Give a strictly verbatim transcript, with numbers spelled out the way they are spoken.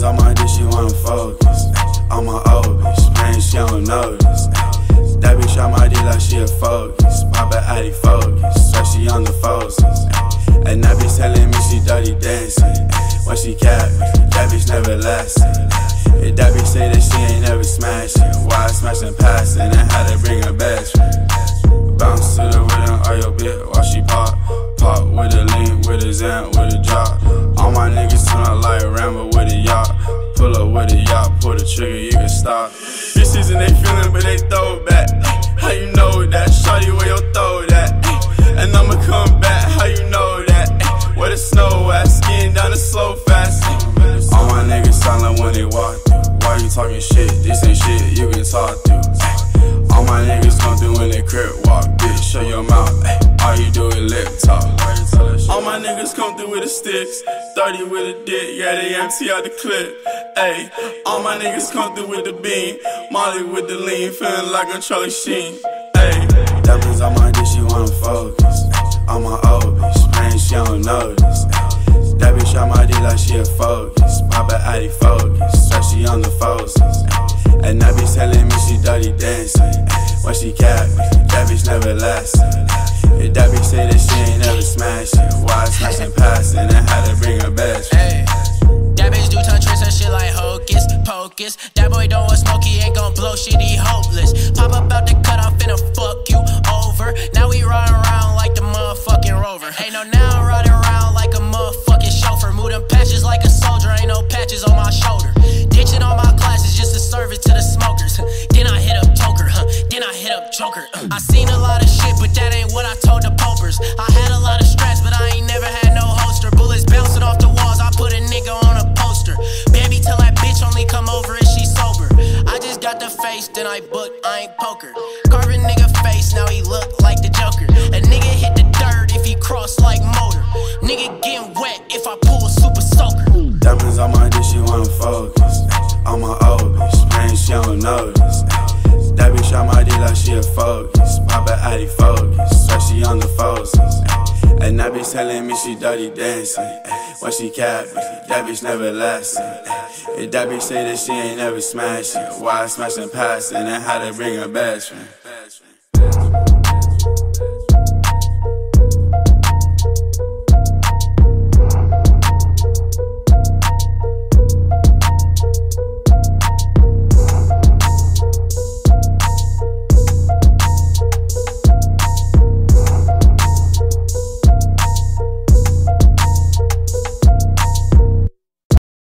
Diamonds on my dick, she wanna focus. On my old bitch, man, she don't notice. That bitch on my dick like she a focus. Pop a Addy focus, so she on the forces. And that bitch telling me she dirty dancing. When she cap me, that bitch never lasting. If that bitch say that she ain't never smashing, why I smashing passing and had to bring her best friend. Bounce to the rhythm of your bitch while she pop. Pop with a lean, with a zan, with a drop. All my niggas turn up like Rambo with a yacht. Pull up with a yacht, pull the trigger, you can stop. Bitches and they feelin', but they throw it back. How you know that? Shawty, where your throw that? And I'ma come back, how you know that? Where the snow at? Skiing down the slope fast. All my niggas silent when they walk through. Why you talking shit? This ain't shit you can talk through. All my niggas come through when they crib walk. Bitch, shut your mouth. All you do is lip talk. All my niggas come through with the sticks. thirty with a dick, yeah, they empty out the clip. Ayy, all my niggas come through with the beam. Molly with the lean, feeling like a Charlie Sheen. Ayy, diamonds on my dick, she wanna focus. On my old bitch, man, she don't notice. That bitch on my dick like she a focus. Pop a Addy focus, so she on the forces. And that bitch telling me she dirty dancing. When she cap me, that bitch never lasting. If that bitch say that she ain't never smashing, why I smashing passing and had to bring her best friend. That bitch do ton tricks and shit like hocus pocus. That boy don't want smoke, he ain't gon' blow shit, he hopeless. Pop up out the cut, I'm finna fuck you over. Now we riding around like the motherfucking Rover. Hey, no, now I'm riding around like a motherfucking chauffeur. Move them patches like a soldier, ain't no patches on my shoulder. Ditching all my classes just to serve it to the smokers. Then I hit up Joker, huh? Then I hit up Joker. I seen a lot of shit, but that ain't what I told the popers. I had a lot of stress, but I ain't never had no holster. Bullets bouncing off the walls, I put a nigga on a poster. Baby, tell that bitch only come over if she sober. I just got the face, then I book, I ain't poker. Carving nigga face, now he look like the Joker. A nigga hit the dirt if he cross like motor. Nigga getting wet if I pull a super soaker. Diamonds on my dick, she wanna focus. On my old bitch, man, she don't notice. That bitch on my dick like she a focus. Pop a Addy focus, so she on the forces. And that bitch telling me she dirty dancing. When she cap me, that bitch never lasting. If that bitch say that she ain't never smashing, why I smashing passing and had to bring her best friend.